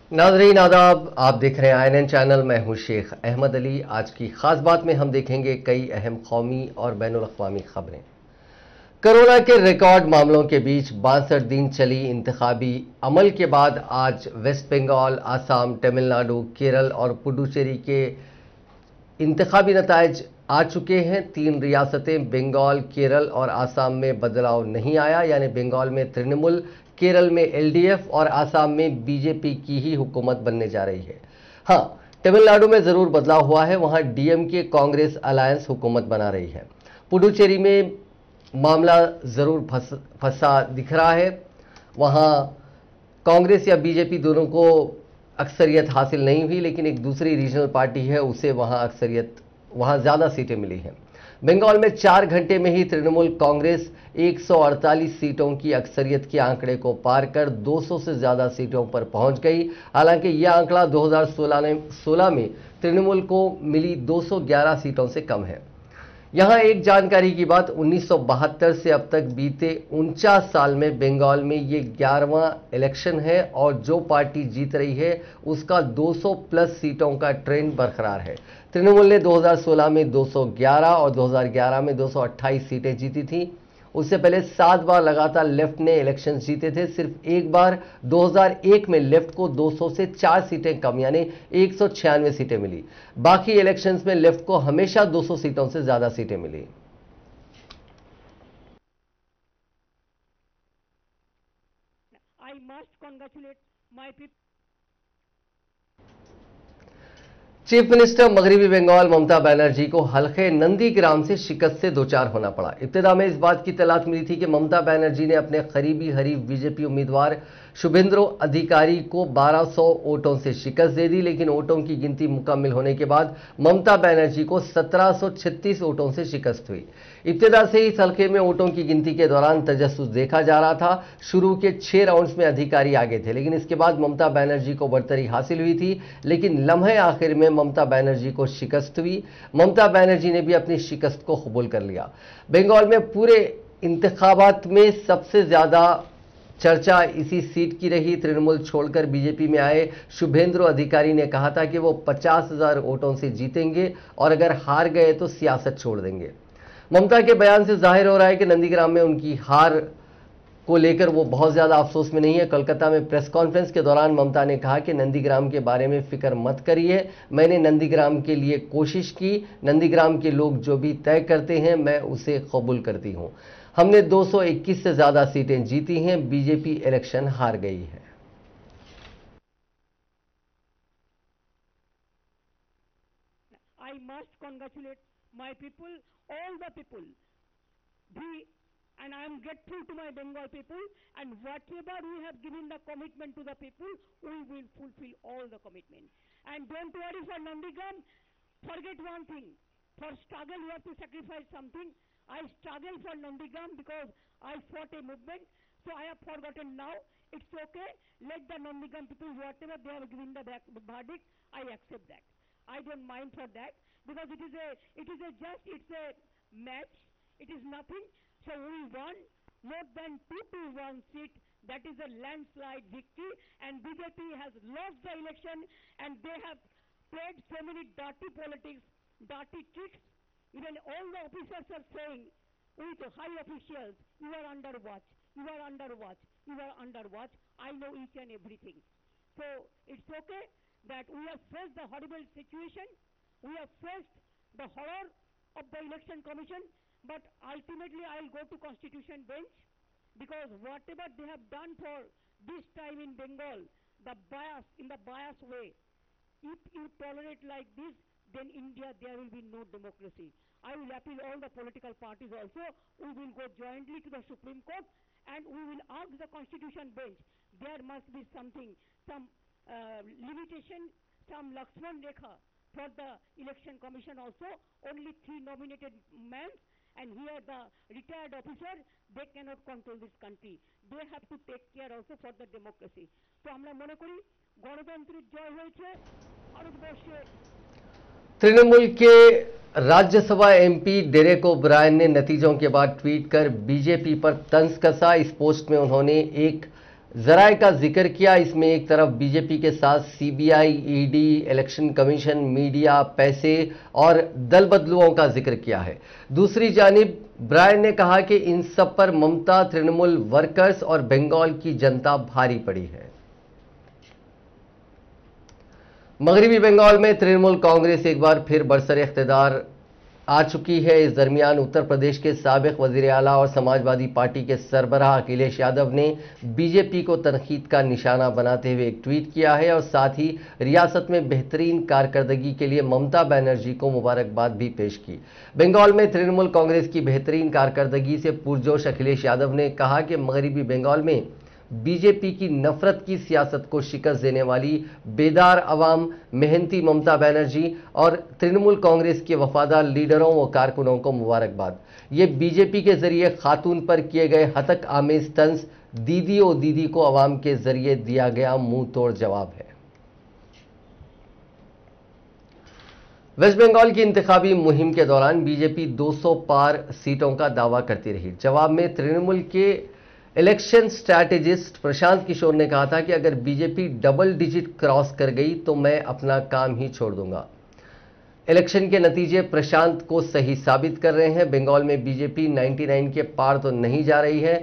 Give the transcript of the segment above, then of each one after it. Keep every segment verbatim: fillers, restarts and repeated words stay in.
नाज़रीन आदाब, आप देख रहे हैं आई एन एन चैनल। मैं हूं शेख अहमद अली। आज की खास बात में हम देखेंगे कई अहम कौमी और बैनुल अक़वामी खबरें। कोरोना के रिकॉर्ड मामलों के बीच बासठ दिन चली इंतखाबी अमल के बाद आज वेस्ट बंगाल, आसाम, तमिलनाडु, केरल और पुडुचेरी के इंतखाबी नतायज आ चुके हैं। तीन रियासतें बंगाल, केरल और आसाम में बदलाव नहीं आया, यानी बंगाल में तृणमूल, केरल में एल डी एफ और आसाम में बी जे पी की ही हुकूमत बनने जा रही है। हाँ, तमिलनाडु में जरूर बदलाव हुआ है, वहां डी एम के कांग्रेस अलायंस हुकूमत बना रही है। पुडुचेरी में मामला जरूर फंस फंसा दिख रहा है, वहां कांग्रेस या बी जे पी दोनों को अक्सरियत हासिल नहीं हुई, लेकिन एक दूसरी रीजनल पार्टी है, उसे वहां अक्सरियत, वहां ज्यादा सीटें मिली हैं। बंगाल में चार घंटे में ही तृणमूल कांग्रेस एक सौ अड़तालीस सीटों की अक्सरियत के आंकड़े को पार कर दो सौ से ज्यादा सीटों पर पहुंच गई। हालांकि यह आंकड़ा दो हज़ार सोलह में तृणमूल को मिली दो सौ ग्यारह सीटों से कम है। यहां एक जानकारी की बात, उन्नीस सौ बहत्तर से अब तक बीते उनचास साल में बंगाल में ये ग्यारहवां इलेक्शन है और जो पार्टी जीत रही है उसका दो सौ प्लस सीटों का ट्रेंड बरकरार है। तृणमूल ने दो हज़ार सोलह में दो सौ ग्यारह और दो हज़ार ग्यारह में दो सौ अट्ठाईस सीटें जीती थीं। उससे पहले सात बार लगातार लेफ्ट ने इलेक्शन जीते थे। सिर्फ एक बार दो हज़ार एक में लेफ्ट को दो सौ से चार सीटें कम यानी एक सौ छियानवे सीटें मिली। बाकी इलेक्शंस में लेफ्ट को हमेशा दो सौ सीटों से ज्यादा सीटें मिली। I must congratulate my people. Chief minister मगरबी बंगाल ममता बनर्जी को हल्के नंदीग्राम से शिकस्त से दोचार होना पड़ा। इब्तिदा में इस बात की तलाश मिली थी कि ममता बनर्जी ने अपने करीबी हरीफ बीजेपी उम्मीदवार शुभेंद्ु अधिकारी को बारह सौ वोटों से शिकस्त दे दी, लेकिन वोटों की गिनती मुकम्मल होने के बाद ममता बनर्जी को सत्रह सौ छत्तीस वोटों से शिकस्त हुई। इब्तिदा से ही इस हल्के में वोटों की गिनती के दौरान तजस्सुस देखा जा रहा था। शुरू के छह राउंड्स में अधिकारी आगे थे, लेकिन इसके बाद ममता बनर्जी को बढ़तरी हासिल हुई थी, लेकिन लम्हे आखिर में ममता बनर्जी को शिकस्त हुई। ममता बनर्जी ने भी अपनी शिकस्त को कबूल कर लिया। बंगाल में पूरे इंतखाबात में सबसे ज्यादा चर्चा इसी सीट की रही। तृणमूल छोड़कर बीजेपी में आए शुभेंद्ु अधिकारी ने कहा था कि वो पचास हजार वोटों से जीतेंगे और अगर हार गए तो सियासत छोड़ देंगे। ममता के बयान से जाहिर हो रहा है कि नंदीग्राम में उनकी हार को लेकर वो बहुत ज्यादा अफसोस में नहीं है। कोलकाता में प्रेस कॉन्फ्रेंस के दौरान ममता ने कहा कि नंदीग्राम के बारे में फिक्र मत करिए, मैंने नंदीग्राम के लिए कोशिश की, नंदीग्राम के लोग जो भी तय करते हैं मैं उसे कबूल करती हूं। हमने दो सौ इक्कीस से ज्यादा सीटें जीती हैं, बीजेपी इलेक्शन हार गई है। I must congratulate my people, all the people. We, and I am grateful to my Bengal people, and whatever we have given the commitment to the people, we will fulfill all the commitment. And don't worry for Nandigram, forget one thing. For struggle, you have to sacrifice something. I struggled for Nandigram because I fought a movement, so I have forgotten now. It's okay. Let the Nandigram people, whatever they have given the verdict, I accept that. I don't mind for that because it is a, it is a just, it's a match. It is nothing. So we won more than two to one seat. That is a landslide victory. And B J P has lost the election, and they have played so many dirty politics, dirty tricks. Even all the officers are saying, with high officials, you are under watch, you are under watch, you are under watch. I know each and everything. So it's okay that we have faced the horrible situation, we have faced the horror of the election commission, but ultimately I will go to constitution bench because whatever they have done for this time in Bengal, the bias, in the bias way, if you tolerate like this, then India, there will be no democracy. I will appeal all the political parties also. We will go jointly to the Supreme Court and we will ask the constitution bench. There must be something, some uh, limitation, some Lakshman Rekha for the election commission also. Only three nominated men, and here the retired officer, they cannot control this country. They have to take care also for the democracy. So আমরা মনে করি গণতন্ত্রের জয় হয়েছে ভারতবর্ষে। तृणमूल के Rajya Sabha MP Derek O'Brien ने नतीजों के बाद ट्वीट कर बीजेपी पर तंज कसा। इस पोस्ट में उन्होंने एक जराए का जिक्र किया। इसमें एक तरफ बीजेपी के साथ CBI, ED, election commission, media, पैसे और दल बदलुओं का जिक्र किया है। दूसरी जानिब ब्रायन ने कहा कि इन सब पर ममता, तृणमूल वर्कर्स और बंगाल की जनता भारी पड़ी है। मगरबी बंगाल में तृणमूल कांग्रेस एक बार फिर बरसर इख्तिदार आ चुकी है। इस दरमियान उत्तर प्रदेश के साबिक वजीर आला और समाजवादी पार्टी के सरबराह अखिलेश यादव ने बीजेपी को तनकीद का निशाना बनाते हुए एक ट्वीट किया है और साथ ही रियासत में बेहतरीन कारकर्दगी के लिए ममता बनर्जी को मुबारकबाद भी पेश की। बंगाल में तृणमूल कांग्रेस की बेहतरीन कारकर्दगी से पुरजोश अखिलेश यादव ने कहा कि मगरबी बंगाल में बीजेपी की नफरत की सियासत को शिकस्त देने वाली बेदार अवाम, मेहनती ममता बनर्जी और तृणमूल कांग्रेस के वफादार लीडरों व कारकुनों को मुबारकबाद। ये बीजेपी के जरिए खातून पर किए गए हतक आमेज तंज दीदी ओ दीदी को अवाम के जरिए दिया गया मुंह तोड़ जवाब है। वेस्ट बंगाल की इंतखाबी मुहिम के दौरान बीजेपी दो सौ पार सीटों का दावा करती रही। जवाब में तृणमूल के इलेक्शन स्ट्रैटेजिस्ट प्रशांत किशोर ने कहा था कि अगर बीजेपी डबल डिजिट क्रॉस कर गई तो मैं अपना काम ही छोड़ दूंगा। इलेक्शन के नतीजे प्रशांत को सही साबित कर रहे हैं। बंगाल में बीजेपी निन्यानवे के पार तो नहीं जा रही है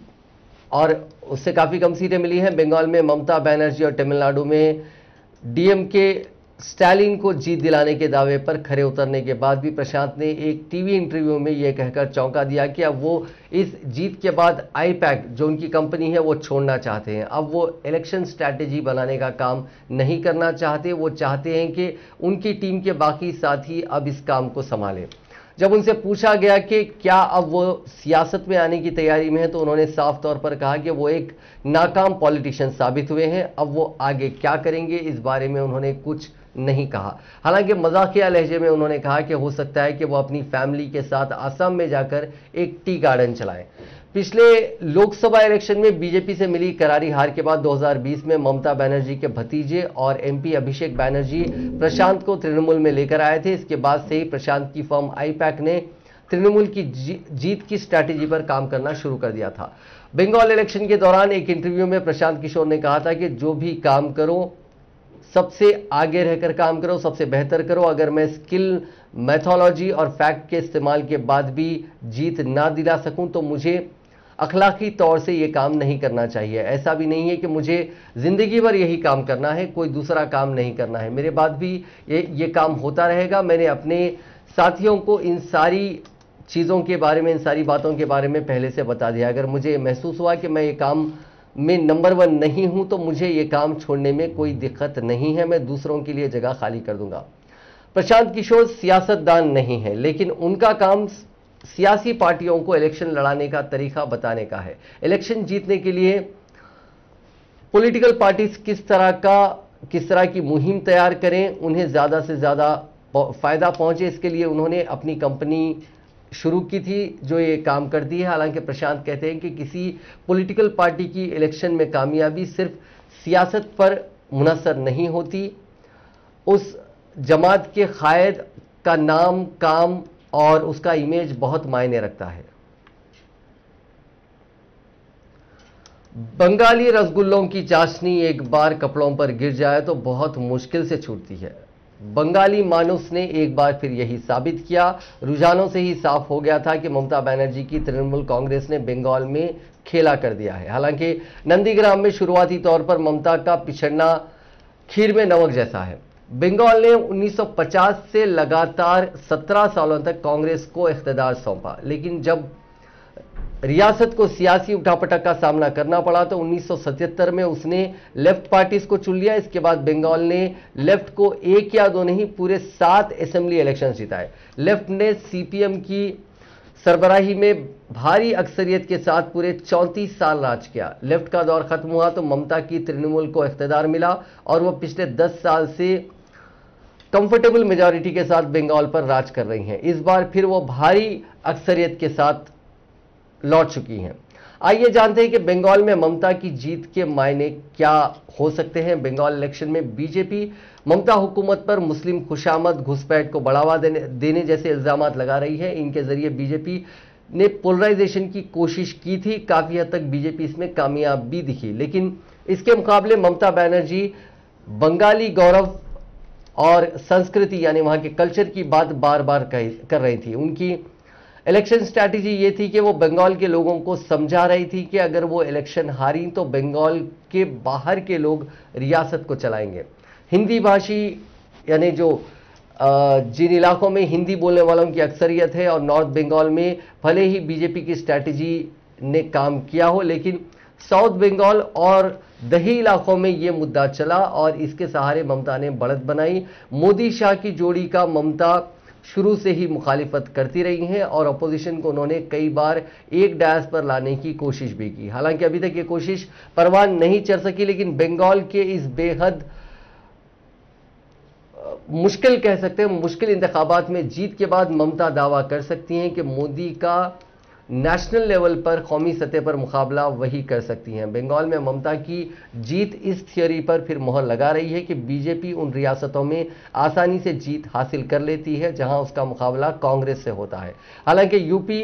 और उससे काफी कम सीटें मिली हैं। बंगाल में ममता बनर्जी और तमिलनाडु में डीएमके स्टालिन को जीत दिलाने के दावे पर खरे उतरने के बाद भी प्रशांत ने एक टीवी इंटरव्यू में यह कहकर चौंका दिया कि अब वो इस जीत के बाद आईपैक जो उनकी कंपनी है वो छोड़ना चाहते हैं। अब वो इलेक्शन स्ट्रैटेजी बनाने का काम नहीं करना चाहते। वो चाहते हैं कि उनकी टीम के बाकी साथी अब इस काम को संभालें। जब उनसे पूछा गया कि क्या अब वो सियासत में आने की तैयारी में है तो उन्होंने साफ तौर पर कहा कि वो एक नाकाम पॉलिटिशियन साबित हुए हैं। अब वो आगे क्या करेंगे इस बारे में उन्होंने कुछ नहीं कहा। हालांकि मजाकिया लहजे में उन्होंने कहा कि हो सकता है कि वो अपनी फैमिली के साथ असम में जाकर एक टी गार्डन चलाएं। पिछले लोकसभा इलेक्शन में बीजेपी से मिली करारी हार के बाद दो हज़ार बीस में ममता बनर्जी के भतीजे और एमपी अभिषेक बनर्जी प्रशांत को तृणमूल में लेकर आए थे। इसके बाद से ही प्रशांत की फर्म आईपैक ने तृणमूल की जी, जीत की स्ट्रैटेजी पर काम करना शुरू कर दिया था। बंगाल इलेक्शन के दौरान एक इंटरव्यू में प्रशांत किशोर ने कहा था कि जो भी काम करो सबसे आगे रहकर काम करो, सबसे बेहतर करो। अगर मैं स्किल, मैथोलॉजी और फैक्ट के इस्तेमाल के बाद भी जीत ना दिला सकूं तो मुझे अखलाकी तौर से ये काम नहीं करना चाहिए। ऐसा भी नहीं है कि मुझे जिंदगी भर यही काम करना है, कोई दूसरा काम नहीं करना है। मेरे बाद भी ये ये काम होता रहेगा। मैंने अपने साथियों को इन सारी चीज़ों के बारे में, इन सारी बातों के बारे में पहले से बता दिया। अगर मुझे महसूस हुआ कि मैं ये काम में नंबर वन नहीं हूं तो मुझे ये काम छोड़ने में कोई दिक्कत नहीं है। मैं दूसरों के लिए जगह खाली कर दूंगा। प्रशांत किशोर सियासतदान नहीं है, लेकिन उनका काम सियासी पार्टियों को इलेक्शन लड़ाने का तरीका बताने का है। इलेक्शन जीतने के लिए पॉलिटिकल पार्टीज किस तरह का किस तरह की मुहिम तैयार करें, उन्हें ज्यादा से ज्यादा फायदा पहुंचे, इसके लिए उन्होंने अपनी कंपनी शुरू की थी जो ये काम करती है। हालांकि प्रशांत कहते हैं कि किसी पॉलिटिकल पार्टी की इलेक्शन में कामयाबी सिर्फ सियासत पर मुनहसर नहीं होती, उस जमात के कायद का नाम, काम और उसका इमेज बहुत मायने रखता है। बंगाली रसगुल्लों की चाशनी एक बार कपड़ों पर गिर जाए तो बहुत मुश्किल से छूटती है। बंगाली मानुस ने एक बार फिर यही साबित किया। रुझानों से ही साफ हो गया था कि ममता बनर्जी की तृणमूल कांग्रेस ने बंगाल में खेला कर दिया है। हालांकि नंदीग्राम में शुरुआती तौर पर ममता का पिछड़ना खीर में नमक जैसा है। बंगाल ने उन्नीस सौ पचास से लगातार सत्रह सालों तक कांग्रेस को इख्तिदार सौंपा, लेकिन जब रियासत को सियासी उठापटक का सामना करना पड़ा तो उन्नीस सौ सतहत्तर में उसने लेफ्ट पार्टीज को चुन लिया। इसके बाद बंगाल ने लेफ्ट को एक या दो नहीं पूरे सात असेंबली इलेक्शन जिताए। लेफ्ट ने सीपीएम की सरबराही में भारी अक्सरियत के साथ पूरे चौंतीस साल राज किया। लेफ्ट का दौर खत्म हुआ तो ममता की तृणमूल को इख्तिदार मिला और वह पिछले दस साल से कंफर्टेबल मेजॉरिटी के साथ बंगाल पर राज कर रही हैं। इस बार फिर वो भारी अक्सरियत के साथ लौट चुकी हैं। आइए जानते हैं कि बंगाल में ममता की जीत के मायने क्या हो सकते हैं। बंगाल इलेक्शन में बीजेपी ममता हुकूमत पर मुस्लिम खुशामद, घुसपैठ को बढ़ावा देने, देने जैसे इल्जामात लगा रही है। इनके जरिए बीजेपी ने पोलराइजेशन की कोशिश की थी। काफी हद तक बीजेपी इसमें कामयाब भी दिखी, लेकिन इसके मुकाबले ममता बनर्जी बंगाली गौरव और संस्कृति यानी वहां के कल्चर की बात बार बार कर रही थी। उनकी इलेक्शन स्ट्रैटेजी ये थी कि वो बंगाल के लोगों को समझा रही थी कि अगर वो इलेक्शन हारी तो बंगाल के बाहर के लोग रियासत को चलाएंगे। हिंदी भाषी यानी जो जिन इलाकों में हिंदी बोलने वालों की अक्सरियत है और नॉर्थ बंगाल में भले ही बीजेपी की स्ट्रैटेजी ने काम किया हो, लेकिन साउथ बंगाल और दही इलाकों में यह मुद्दा चला और इसके सहारे ममता ने बढ़त बनाई। मोदी शाह की जोड़ी का ममता शुरू से ही मुखालिफत करती रही हैं और अपोजिशन को उन्होंने कई बार एक डायस पर लाने की कोशिश भी की। हालांकि अभी तक ये कोशिश परवान नहीं चढ़ सकी, लेकिन बंगाल के इस बेहद मुश्किल कह सकते हैं मुश्किल इंतखाबात में जीत के बाद ममता दावा कर सकती हैं कि मोदी का नेशनल लेवल पर कौमी सतह पर मुकाबला वही कर सकती हैं। बंगाल में ममता की जीत इस थियोरी पर फिर मोहर लगा रही है कि बीजेपी उन रियासतों में आसानी से जीत हासिल कर लेती है जहां उसका मुकाबला कांग्रेस से होता है। हालांकि यूपी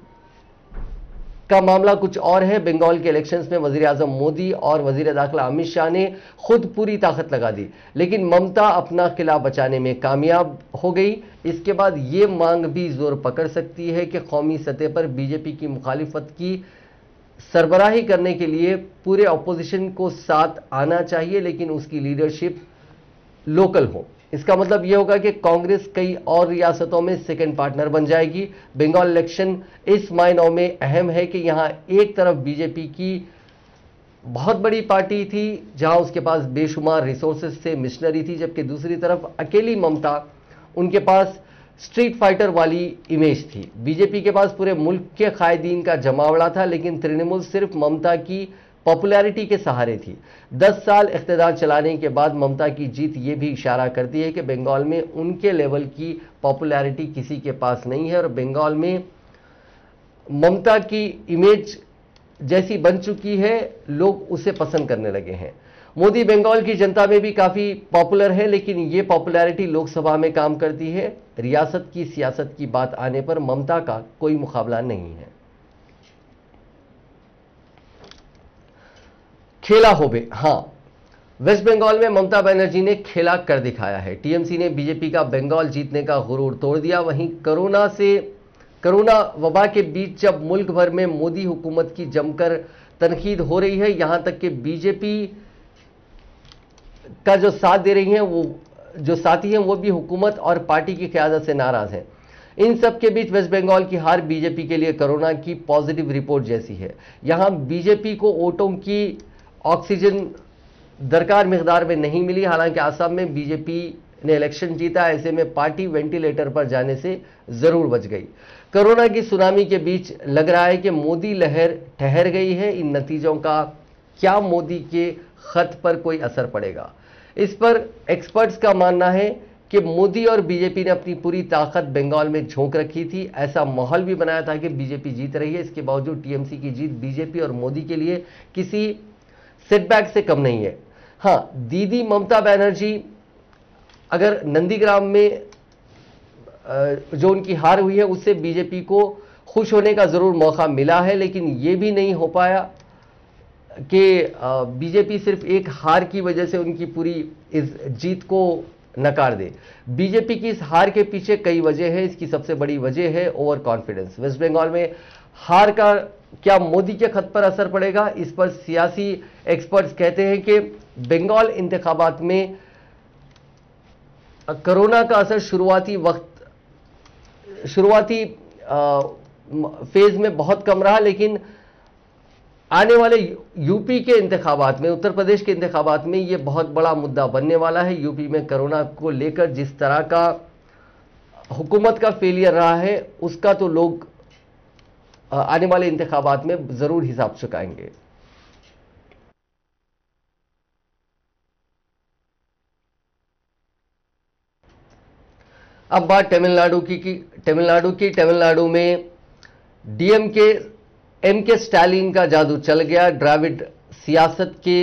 का मामला कुछ और है। बंगाल के इलेक्शंस में वजीर आजम मोदी और वजीर दाखिला अमित शाह ने खुद पूरी ताकत लगा दी, लेकिन ममता अपना किला बचाने में कामयाब हो गई। इसके बाद ये मांग भी जोर पकड़ सकती है कि कौमी सतह पर बीजेपी की मुखालिफत की सरबराही करने के लिए पूरे अपोजिशन को साथ आना चाहिए, लेकिन उसकी लीडरशिप लोकल हो। इसका मतलब यह होगा कि कांग्रेस कई और रियासतों में सेकंड पार्टनर बन जाएगी। बंगाल इलेक्शन इस मायनों में अहम है कि यहां एक तरफ बीजेपी की बहुत बड़ी पार्टी थी जहां उसके पास बेशुमार रिसोर्सेज थे, मिशनरी थी, जबकि दूसरी तरफ अकेली ममता, उनके पास स्ट्रीट फाइटर वाली इमेज थी। बीजेपी के पास पूरे मुल्क के कायदीन का जमावड़ा था, लेकिन तृणमूल सिर्फ ममता की पॉपुलैरिटी के सहारे थी। दस साल इख्तिदार चलाने के बाद ममता की जीत ये भी इशारा करती है कि बंगाल में उनके लेवल की पॉपुलैरिटी किसी के पास नहीं है और बंगाल में ममता की इमेज जैसी बन चुकी है, लोग उसे पसंद करने लगे हैं। मोदी बंगाल की जनता में भी काफी पॉपुलर है, लेकिन ये पॉपुलैरिटी लोकसभा में काम करती है। रियासत की सियासत की बात आने पर ममता का कोई मुकाबला नहीं है। खेला होबे, हां, वेस्ट बंगाल में ममता बनर्जी ने खेला कर दिखाया है। टीएमसी ने बीजेपी का बंगाल जीतने का गुरूर तोड़ दिया। वहीं कोरोना से कोरोना वबा के बीच जब मुल्क भर में मोदी हुकूमत की जमकर तनकीद हो रही है, यहां तक कि बीजेपी का जो साथ दे रही हैं वो जो साथी हैं वो भी हुकूमत और पार्टी की क़यादत से नाराज हैं। इन सब के बीच वेस्ट बंगाल की हार बीजेपी के लिए कोरोना की पॉजिटिव रिपोर्ट जैसी है। यहां बीजेपी को वोटों की ऑक्सीजन दरकार मिकदार में नहीं मिली। हालांकि आसाम में बीजेपी ने इलेक्शन जीता, ऐसे में पार्टी वेंटिलेटर पर जाने से जरूर बच गई। कोरोना की सुनामी के बीच लग रहा है कि मोदी लहर ठहर गई है। इन नतीजों का क्या मोदी के खत पर कोई असर पड़ेगा? इस पर एक्सपर्ट्स का मानना है कि मोदी और बीजेपी ने अपनी पूरी ताकत बंगाल में झोंक रखी थी। ऐसा माहौल भी बनाया था कि बीजेपी जीत रही है। इसके बावजूद टीएमसी की जीत बीजेपी और मोदी के लिए किसी सेटबैक से कम नहीं है। हां, दीदी ममता बनर्जी अगर नंदीग्राम में जो उनकी हार हुई है उससे बीजेपी को खुश होने का जरूर मौका मिला है, लेकिन यह भी नहीं हो पाया कि बीजेपी सिर्फ एक हार की वजह से उनकी पूरी इस जीत को नकार दे। बीजेपी की इस हार के पीछे कई वजह है। इसकी सबसे बड़ी वजह है ओवर कॉन्फिडेंस। वेस्ट बंगाल में हार का क्या मोदी के खत पर असर पड़ेगा? इस पर सियासी एक्सपर्ट्स कहते हैं कि बंगाल इंतखाबात में कोरोना का असर शुरुआती वक्त शुरुआती फेज में बहुत कम रहा, लेकिन आने वाले यूपी के इंतखाबात में, उत्तर प्रदेश के इंतखाबात में यह बहुत बड़ा मुद्दा बनने वाला है। यूपी में कोरोना को लेकर जिस तरह का हुकूमत का फेलियर रहा है उसका तो लोग आने वाले इंतखाबात में जरूर हिसाब चुकाएंगे। अब बात तमिलनाडु की की तमिलनाडु की तमिलनाडु में डीएमके एम के स्टालिन का जादू चल गया। द्राविड सियासत के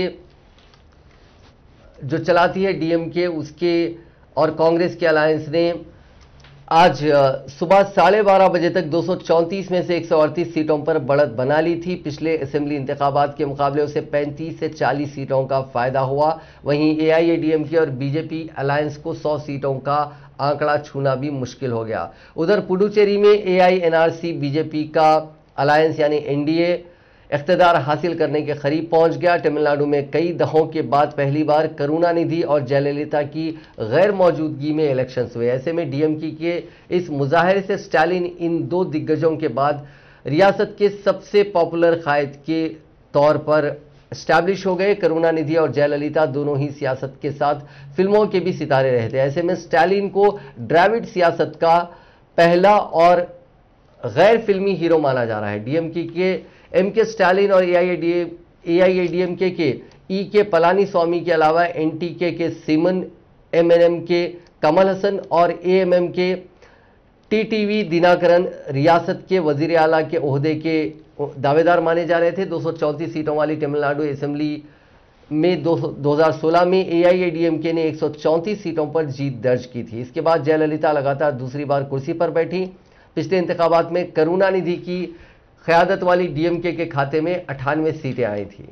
जो चलाती है डीएमके, उसके और कांग्रेस के अलायंस ने आज अ, सुबह साढ़े बारह बजे तक दो सौ चौंतीस में से एक सौ अड़तीस सीटों पर बढ़त बना ली थी। पिछले असेंबली इंतखाबात के मुकाबले उसे पैंतीस से चालीस सीटों का फायदा हुआ। वहीं एआईएडीएमके और बीजेपी अलायंस को सौ सीटों का आंकड़ा छूना भी मुश्किल हो गया। उधर पुडुचेरी में एआईएनआरसी बीजेपी का अलायंस यानी एनडीए इख्तिदार हासिल करने के करीब पहुंच गया। तमिलनाडु में कई दहाकों के बाद पहली बार करुणानिधि और जयललिता की गैर मौजूदगी में इलेक्शंस हुए। ऐसे में डीएमके के इस मुजाहरे से स्टालिन इन दो दिग्गजों के बाद रियासत के सबसे पॉपुलर कायद के तौर पर स्टैब्लिश हो गए। करुणानिधि और जयललिता दोनों ही सियासत के साथ फिल्मों के भी सितारे रहे थे। ऐसे में स्टालिन को द्रविड़ सियासत का पहला और गैर फिल्मी हीरो माना जा रहा है। डीएमके के एम के स्टालिन और एआईएडीएमके के ई के पलानी स्वामी के अलावा एनटीके के सीमन, एमएनएम के कमल हसन और एएमएम के टीटीवी दिनाकरन रियासत के वजीर आला के ओहदे के दावेदार माने जा रहे थे। दो सौ चौंतीस सीटों वाली तमिलनाडु असेंबली में दो हज़ार सोलह में एआईएडीएमके ने एक सौ चौंतीस सीटों पर जीत दर्ज की थी। इसके बाद जयललिता लगातार दूसरी बार कुर्सी पर बैठी। पिछले इंतखाबात में करुणानिधि की क़यादत वाली डीएमके के खाते में अट्ठानवे सीटें आई थी।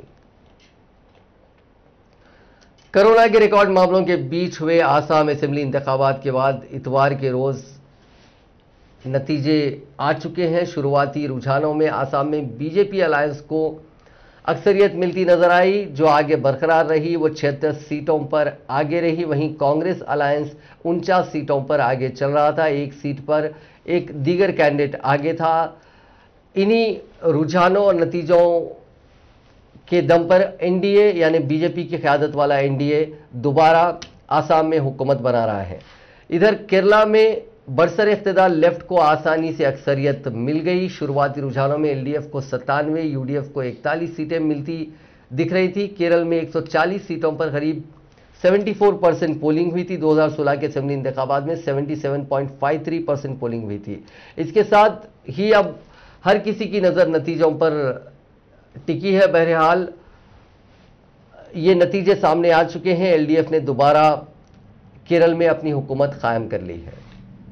कोरोना के रिकॉर्ड मामलों के बीच हुए आसाम असेंबली इंतखाबात के बाद इतवार के रोज नतीजे आ चुके हैं। शुरुआती रुझानों में आसाम में बीजेपी अलायंस को अक्सरियत मिलती नजर आई, जो आगे बरकरार रही। वो छिहत्तर सीटों पर आगे रही। वहीं कांग्रेस अलायंस उनचास सीटों पर आगे चल रहा था। एक सीट पर एक दीगर कैंडिडेट आगे था। इन्हीं रुझानों और नतीजों के दम पर एनडीए यानी बीजेपी की क़यादत वाला एनडीए दोबारा आसाम में हुकूमत बना रहा है। इधर केरला में बरसर इख्तिदार लेफ्ट को आसानी से अक्सरियत मिल गई। शुरुआती रुझानों में एलडीएफ को सत्तानवे, यूडीएफ को इकतालीस सीटें मिलती दिख रही थी। केरल में एक सौ चालीस सीटों पर करीब चौहत्तर परसेंट पोलिंग हुई थी। दो हज़ार सोलह के असेंबली इंतखाबात में सतहत्तर पॉइंट तिरेपन परसेंट पोलिंग हुई थी। इसके साथ ही अब हर किसी की नज़र नतीजों पर टिकी है। बहरहाल ये नतीजे सामने आ चुके हैं। एलडीएफ ने दोबारा केरल में अपनी हुकूमत कायम कर ली है।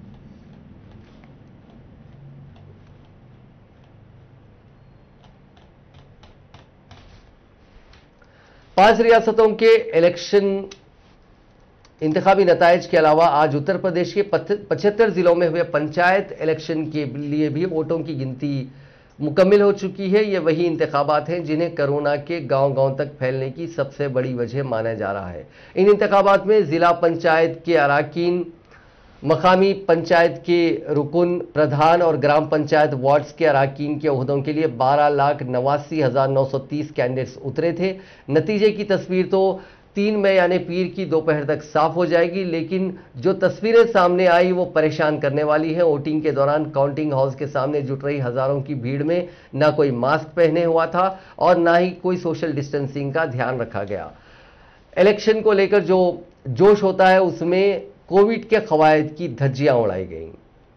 पांच रियासतों के इलेक्शन इंतखाबी नताइज के अलावा आज उत्तर प्रदेश के पचहत्तर जिलों में हुए पंचायत इलेक्शन के लिए भी वोटों की गिनती मुकम्मल हो चुकी है। ये वही इंतखाबात हैं जिन्हें कोरोना के गांव-गांव तक फैलने की सबसे बड़ी वजह माना जा रहा है। इन इंतखाबात में जिला पंचायत के अराकीन, मकामी पंचायत के रुकन प्रधान और ग्राम पंचायत वार्ड्स के अराकीन के ओहदों के लिए बारह लाख नवासी हजार नौ सौ तीस कैंडिडेट्स उतरे थे। नतीजे की तस्वीर तो तीन मई यानी पीर की दोपहर तक साफ हो जाएगी, लेकिन जो तस्वीरें सामने आई वो परेशान करने वाली हैं। वोटिंग के दौरान काउंटिंग हाउस के सामने जुट रही हजारों की भीड़ में ना कोई मास्क पहने हुआ था और ना ही कोई सोशल डिस्टेंसिंग का ध्यान रखा गया। इलेक्शन को लेकर जो जोश होता है उसमें कोविड के कवायद की धज्जियां उड़ाई गई।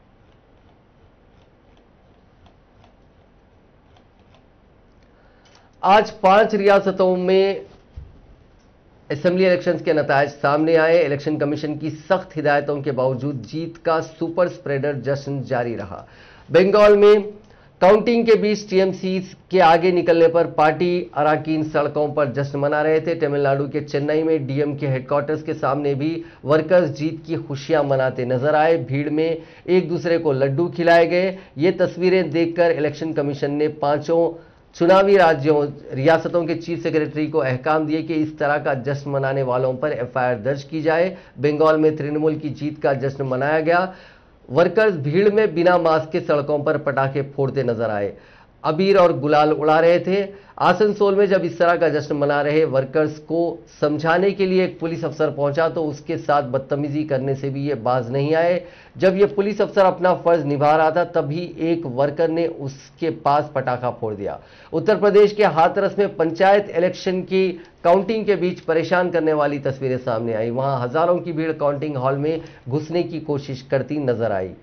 आज पांच रियासतों में असेंबली इलेक्शंस के नतायज सामने आए। इलेक्शन कमीशन की सख्त हिदायतों के बावजूद जीत का सुपर स्प्रेडर जश्न जारी रहा। बंगाल में काउंटिंग के बीच टीएमसी के आगे निकलने पर पार्टी अराकीन सड़कों पर जश्न मना रहे थे। तमिलनाडु के चेन्नई में डीएम के हेडक्वार्टर्स के सामने भी वर्कर्स जीत की खुशियां मनाते नजर आए। भीड़ में एक दूसरे को लड्डू खिलाए गए। ये तस्वीरें देखकर इलेक्शन कमीशन ने पांचों चुनावी राज्यों रियासतों के चीफ सेक्रेटरी को अहकाम दिए कि इस तरह का जश्न मनाने वालों पर एफआईआर दर्ज की जाए। बंगाल में तृणमूल की जीत का जश्न मनाया गया। वर्कर्स भीड़ में बिना मास्क के सड़कों पर पटाखे फोड़ते नजर आए, अबीर और गुलाल उड़ा रहे थे। आसनसोल में जब इस तरह का जश्न मना रहे वर्कर्स को समझाने के लिए एक पुलिस अफसर पहुंचा तो उसके साथ बदतमीजी करने से भी ये बाज नहीं आए। जब ये पुलिस अफसर अपना फर्ज निभा रहा था तभी एक वर्कर ने उसके पास पटाखा फोड़ दिया। उत्तर प्रदेश के हाथरस में पंचायत इलेक्शन की काउंटिंग के बीच परेशान करने वाली तस्वीरें सामने आई। वहां हजारों की भीड़ काउंटिंग हॉल में घुसने की कोशिश करती नजर आई।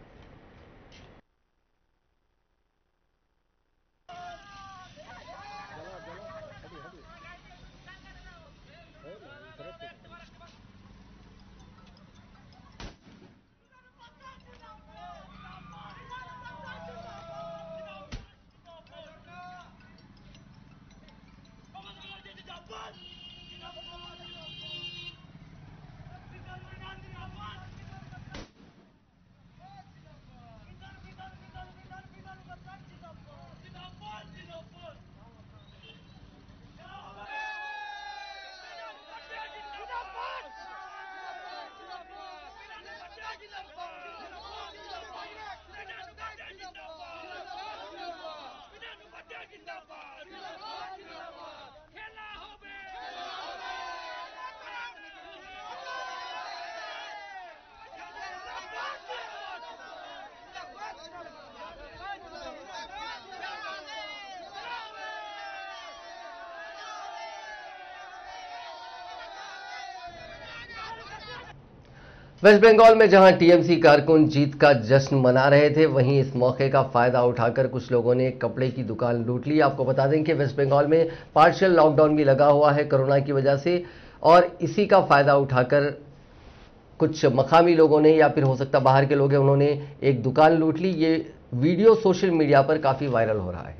वेस्ट बंगाल में जहां टीएमसी कारकुन जीत का जश्न मना रहे थे, वहीं इस मौके का फायदा उठाकर कुछ लोगों ने कपड़े की दुकान लूट ली। आपको बता दें कि वेस्ट बंगाल में पार्शियल लॉकडाउन भी लगा हुआ है कोरोना की वजह से, और इसी का फायदा उठाकर कुछ मकामी लोगों ने, या फिर हो सकता बाहर के लोग हैं, उन्होंने एक दुकान लूट ली। ये वीडियो सोशल मीडिया पर काफी वायरल हो रहा है।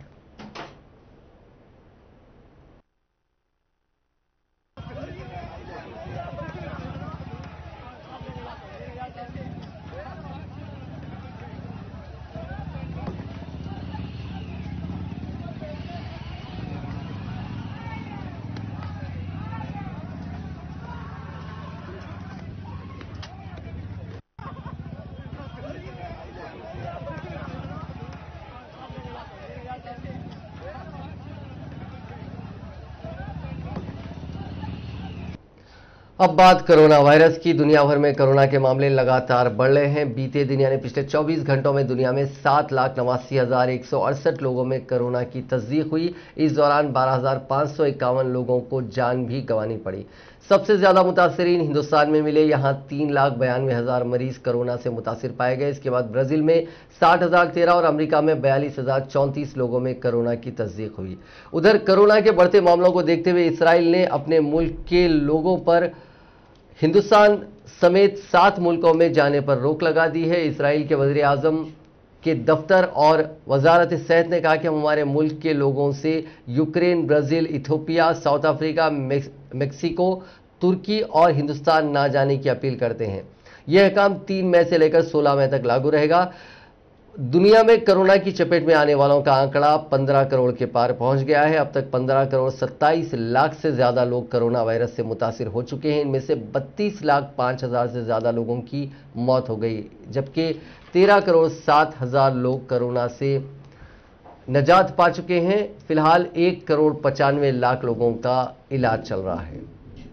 अब बात कोरोना वायरस की। दुनिया भर में कोरोना के मामले लगातार बढ़ रहे हैं। बीते दिन यानी पिछले चौबीस घंटों में दुनिया में सात लाख नवासी हजार एक सौ अड़सठ लोगों में कोरोना की तस्दीक हुई। इस दौरान बारह हजार पाँच सौ इक्यावन लोगों को जान भी गंवानी पड़ी। सबसे ज्यादा मुतासरीन हिंदुस्तान में मिले। यहां तीन लाख बयानवे हजार मरीज कोरोना से मुतासिर पाए गए। इसके बाद ब्राजील में साठ हजार तेरह और अमेरिका में बयालीस हजार चौंतीस लोगों में कोरोना की तस्दीक हुई। उधर कोरोना के बढ़ते मामलों को देखते हुए इसराइल ने अपने मुल्क के लोगों पर हिंदुस्तान समेत सात मुल्कों में जाने पर रोक लगा दी है। इसराइल के वज़ीर आज़म के दफ्तर और वजारत सेहत ने कहा कि हम हमारे मुल्क के लोगों से Ukraine, Brazil, Ethiopia, South Africa, Mexico, तुर्की और हिंदुस्तान ना जाने की अपील करते हैं। यह काम तीन मई से लेकर सोलह मई तक लागू रहेगा। दुनिया में कोरोना की चपेट में आने वालों का आंकड़ा पंद्रह करोड़ के पार पहुंच गया है। अब तक पंद्रह करोड़ सत्ताईस लाख से ज्यादा लोग कोरोना वायरस से मुतासिर हो चुके हैं। इनमें से बत्तीस लाख पाँच हजार से ज्यादा लोगों की मौत हो गई, जबकि तेरह करोड़ सात हजार लोग कोरोना से निजात पा चुके हैं। फिलहाल एक करोड़ पचानवे लाख लोगों का इलाज चल रहा है।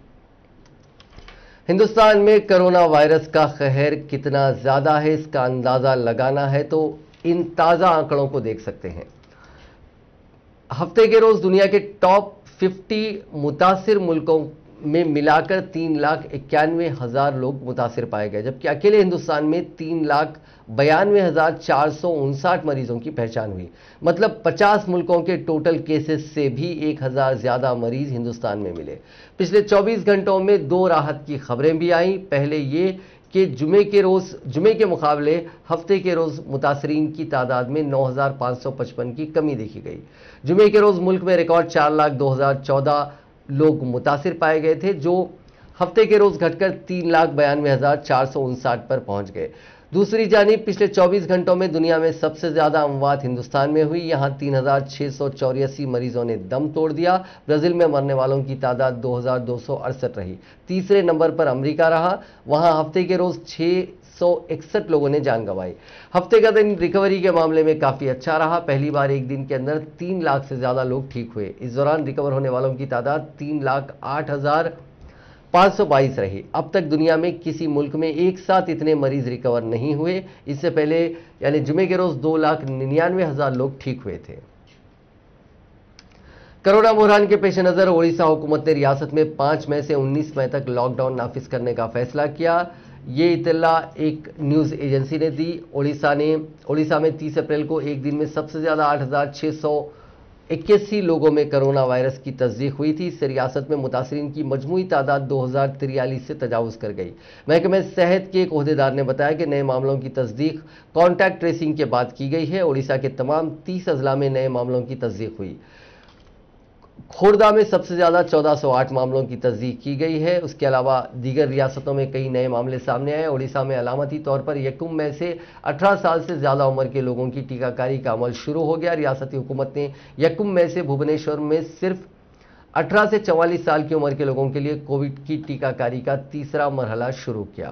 हिंदुस्तान में कोरोना वायरस का कहर कितना ज्यादा है, इसका अंदाजा लगाना है तो इन ताजा आंकड़ों को देख सकते हैं। हफ्ते के रोज दुनिया के टॉप पचास मुतासिर मुल्कों में मिलाकर तीन लाख इक्यानवे हजार लोग मुतासिर पाए गए, जबकि अकेले हिंदुस्तान में तीन लाख बयानवे हजार चार सौ उनसाठ मरीजों की पहचान हुई। मतलब पचास मुल्कों के टोटल केसेस से भी एक हजार ज्यादा मरीज हिंदुस्तान में मिले। पिछले चौबीस घंटों में दो राहत की खबरें भी आईं। पहले ये कि जुमे के रोज जुमे के मुकाबले हफ्ते के रोज मुतासरीन की तादाद में नौ हजार पाँच सौ पचपन की कमी देखी गई। जुमे के रोज मुल्क में रिकॉर्ड चार लाख दो हजार चौदह लोग मुतासिर पाए गए थे, जो हफ्ते के रोज घटकर तीन लाख बयानवे हजार चार सौ उनसाठ पर पहुंच गए। दूसरी जानिब पिछले चौबीस घंटों में दुनिया में सबसे ज्यादा अमवात हिंदुस्तान में हुई। यहां तीन हजार छह सौ चौरासी मरीजों ने दम तोड़ दिया। ब्राजील में मरने वालों की तादाद दो हजार दो सौ अड़सठ रही। तीसरे नंबर पर अमेरिका रहा, वहां हफ्ते के रोज छह सौ इकसठ लोगों ने जान गंवाई। हफ्ते का दिन रिकवरी के मामले में काफी अच्छा रहा। पहली बार एक दिन के अंदर तीन लाख से ज्यादा लोग ठीक हुए। इस दौरान रिकवर होने वालों की तादाद तीन लाख आठ हजार पाँच सौ बाईस रही। अब तक दुनिया में किसी मुल्क में एक साथ इतने मरीज रिकवर नहीं हुए। इससे पहले यानी जुमे के रोज दो लाख निन्यानवे हजार लोग ठीक हुए थे। कोरोना बुरहान के पेश नजर ओडिशा हुकूमत ने रियासत में पाँच मई से उन्नीस मई तक लॉकडाउन नाफिज करने का फैसला किया। ये इत्तला एक न्यूज एजेंसी ने दी। ओडिशा ने ओडिशा में तीस अप्रैल को एक दिन में सबसे ज्यादा आठ हजार छह सौ इक्यासी लोगों में कोरोना वायरस की तस्दीक हुई थी। इससे रियासत में मुतासरीन की मजमूई तादाद दो हजार तिरयालीस से तजावुज कर गई। महकमे सेहत के एक ओहदेदार ने बताया कि नए मामलों की तस्दीक कॉन्टैक्ट ट्रेसिंग के बाद की गई है। ओडिशा के तमाम तीस अजला में नए मामलों की तस्दीक हुई। खोरदा में सबसे ज्यादा चौदह सौ आठ मामलों की तस्दीक की गई है। उसके अलावा दीगर रियासतों में कई नए मामले सामने आए। ओडिशा में अलामती तौर पर यकुम में से अठारह साल से ज्यादा उम्र के लोगों की टीकाकारी का अमल शुरू हो गया। रियासती हुकूमत ने यकुम में से भुवनेश्वर में सिर्फ अठारह से चौवालीस साल की उम्र के लोगों के लिए कोविड की टीकाकारी का तीसरा मरहला शुरू किया।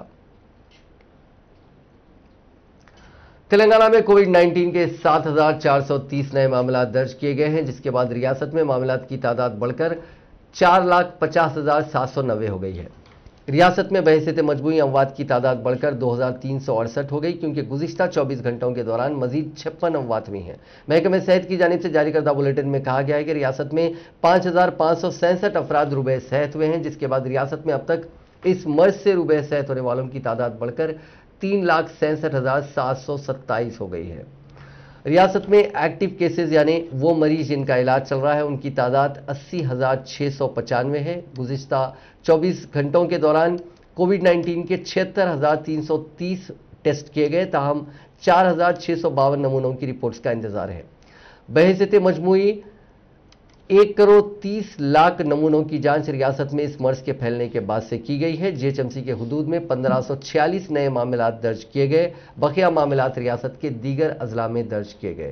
तेलंगाना में कोविड नाइन्टीन के सात हज़ार चार सौ तीस नए मामला दर्ज किए गए हैं, जिसके बाद रियासत में मामलों की तादाद बढ़कर चार लाख पचास हजार सात सौ नब्बे हो गई है। रियासत में बहसीत मजमूई अमवात की तादाद बढ़कर दो हजार तीन सौ अड़सठ हो गई, क्योंकि गुज़िश्ता चौबीस घंटों के दौरान मजीद छप्पन अमवात हुई हैं। महकमे सेहत की जानिब से जारी करदा बुलेटिन में कहा गया है कि रियासत में पाँच हजार पाँच सौ सैंसठ अफराद रुबे सेहत हुए हैं, जिसके बाद रियासत में अब तक इस मर्ज से रुबे सेहत होने वालों की तादाद बढ़कर तीन लाख सैंसठ हजार सात सौ सत्ताईस हो गई है। रियासत में एक्टिव केसेस यानी वो मरीज जिनका इलाज चल रहा है, उनकी तादाद अस्सी हजार छः सौ पचानवे है। गुज़िश्ता चौबीस घंटों के दौरान कोविड नाइन्टीन के छिहत्तर हजार तीन सौ तीस टेस्ट किए गए, ताहम चार हजार छः सौ बावन नमूनों की रिपोर्ट्स का इंतजार है। बहसीत मजमूई एक करोड़ तीस लाख नमूनों की जांच रियासत में इस मर्ज के फैलने के बाद से की गई है। जीएचएमसी के हुदूद में पंद्रह सौ छियालीस नए मामला दर्ज किए गए। बकिया मामला रियासत के दीगर अजला में दर्ज किए गए।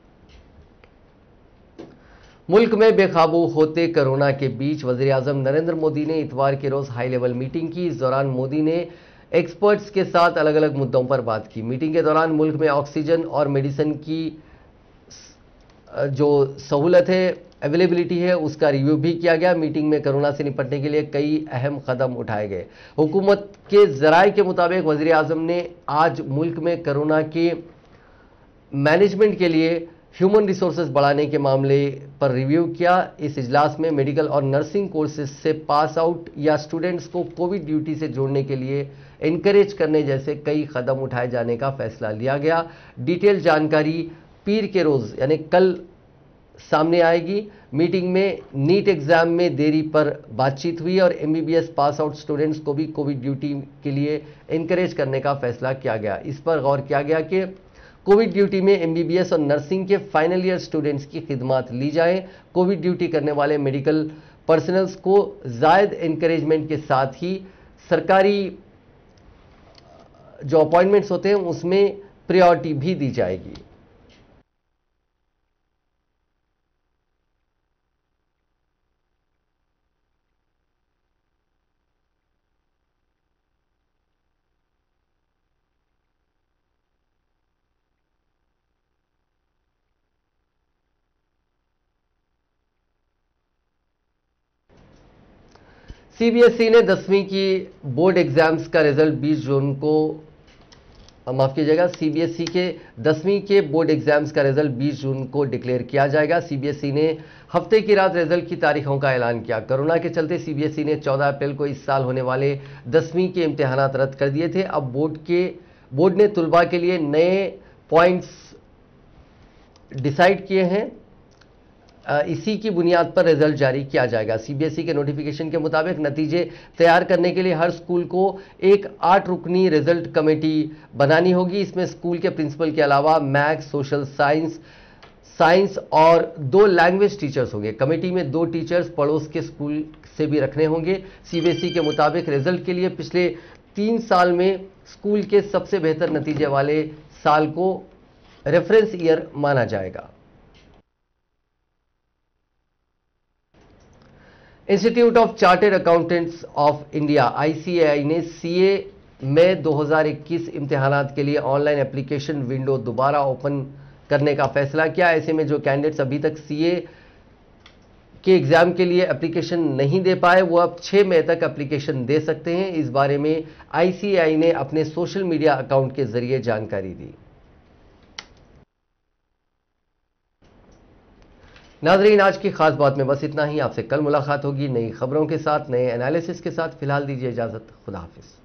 मुल्क में बेकाबू होते कोरोना के बीच वज़ीर आज़म नरेंद्र मोदी ने इतवार के रोज हाई लेवल मीटिंग की। इस दौरान मोदी ने एक्सपर्ट्स के साथ अलग अलग मुद्दों पर बात की। मीटिंग के दौरान मुल्क में ऑक्सीजन और मेडिसिन की जो सहूलत है, अवेलेबिलिटी है, उसका रिव्यू भी किया गया। मीटिंग में कोरोना से निपटने के लिए कई अहम कदम उठाए गए। हुकूमत के जराये के मुताबिक वज़ीर आज़म ने आज मुल्क में कोरोना के मैनेजमेंट के लिए ह्यूमन रिसोर्सेज बढ़ाने के मामले पर रिव्यू किया। इस इजलास में मेडिकल और नर्सिंग कोर्सेज से पास आउट या स्टूडेंट्स को कोविड ड्यूटी से जोड़ने के लिए इनकरेज करने जैसे कई कदम उठाए जाने का फैसला लिया गया। डिटेल जानकारी पीर के रोज यानी कल सामने आएगी। मीटिंग में नीट एग्जाम में देरी पर बातचीत हुई और एमबीबीएस पास आउट स्टूडेंट्स को भी कोविड ड्यूटी के लिए इनकरेज करने का फैसला किया गया। इस पर गौर किया गया कि कोविड ड्यूटी में एमबीबीएस और नर्सिंग के फाइनल ईयर स्टूडेंट्स की खिदमत ली जाए। कोविड ड्यूटी करने वाले मेडिकल पर्सनल्स को जायद इनकरेजमेंट के साथ ही सरकारी जो अपॉइंटमेंट्स होते हैं उसमें प्रायोरिटी भी दी जाएगी। सीबीएसई ने दसवीं की बोर्ड एग्जाम्स का रिजल्ट बीस जून को माफ कीजिएगा सीबीएसई के दसवीं के बोर्ड एग्जाम्स का रिजल्ट बीस जून को डिक्लेयर किया जाएगा। सीबीएसई ने हफ्ते की रात रिजल्ट की तारीखों का ऐलान किया। कोरोना के चलते सीबीएसई ने चौदह अप्रैल को इस साल होने वाले दसवीं के इम्तिहानात रद्द कर दिए थे। अब बोर्ड के बोर्ड ने तुलबा के लिए नए पॉइंट्स डिसाइड किए हैं। इसी की बुनियाद पर रिजल्ट जारी किया जाएगा। सीबीएसई के नोटिफिकेशन के मुताबिक नतीजे तैयार करने के लिए हर स्कूल को एक आठ रुकनी रिजल्ट कमेटी बनानी होगी। इसमें स्कूल के प्रिंसिपल के अलावा मैथ्स, सोशल साइंस साइंस और दो लैंग्वेज टीचर्स होंगे। कमेटी में दो टीचर्स पड़ोस के स्कूल से भी रखने होंगे। सीबीएसई के मुताबिक रिजल्ट के लिए पिछले तीन साल में स्कूल के सबसे बेहतर नतीजे वाले साल को रेफरेंस ईयर माना जाएगा। Institute of Chartered Accountants of India ICAI ने सीए में दो हज़ार इक्कीस इम्तिहानात के लिए ऑनलाइन एप्लीकेशन विंडो दोबारा ओपन करने का फैसला किया। ऐसे में जो कैंडिडेट्स अभी तक सीए के एग्जाम के लिए एप्लीकेशन नहीं दे पाए वो अब छह मई तक एप्लीकेशन दे सकते हैं। इस बारे में आईसीएआई ने अपने सोशल मीडिया अकाउंट के जरिए जानकारी दी। नाजरीन, आज की खास बात में बस इतना ही। आपसे कल मुलाकात होगी नई खबरों के साथ, नए एनालिसिस के साथ। फिलहाल दीजिए इजाजत। खुदा हाफिज।